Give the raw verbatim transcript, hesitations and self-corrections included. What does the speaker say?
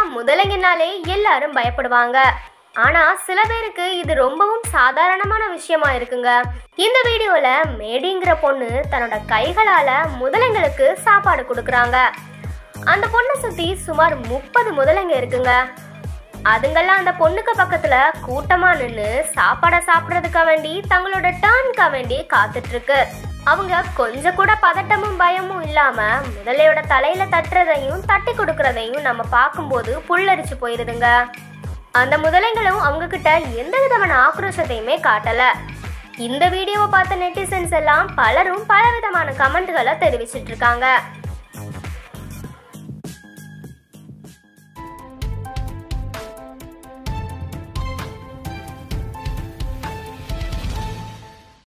முதலைங்கனாலே எல்லாரும் பயப்படுவாங்க. ஆனா சில பேருக்கு இது ரொம்பவும் சாதாரணமான விஷயமா இருக்குங்க. இந்த வீடியோல மேடிங்கிற பொண்ணு தன்னோட கைகளால முதலைங்களுக்கு சாப்பாடு கொடுக்கறாங்க. அந்த பொண்ணை சுத்தி சுமார் முப்பது முதலைங்க இருக்குங்க. அதுங்கெல்லாம் அந்த பொண்ணுக்கு பக்கத்துல கூட்டமா நின்று சாப்பாடை சாப்பிட்றதுக்காக வேண்டி தங்களோட டர்னுக்கா வேண்டி காத்துட்டு இருக்கு. அவங்க கொஞ்சம் கூட பதட்டமும் பயமும் இல்லாம முதலையோட தலையில தட்டுறதையும் தட்டி கொடுக்கறதையும் நம்ம பார்க்கும்போது புல்லரிச்சு போயிருதுங்க. அந்த முதலைங்களும் அவங்க கிட்ட எந்த விதமான ஆக்ரோஷத்தையுமே காட்டல. இந்த வீடியோவை பார்த்த நெட்டிசன்ஸ் எல்லாம் பலரும் பல விதமான கமெண்ட்களை தெரிவிச்சிட்டு இருக்காங்க.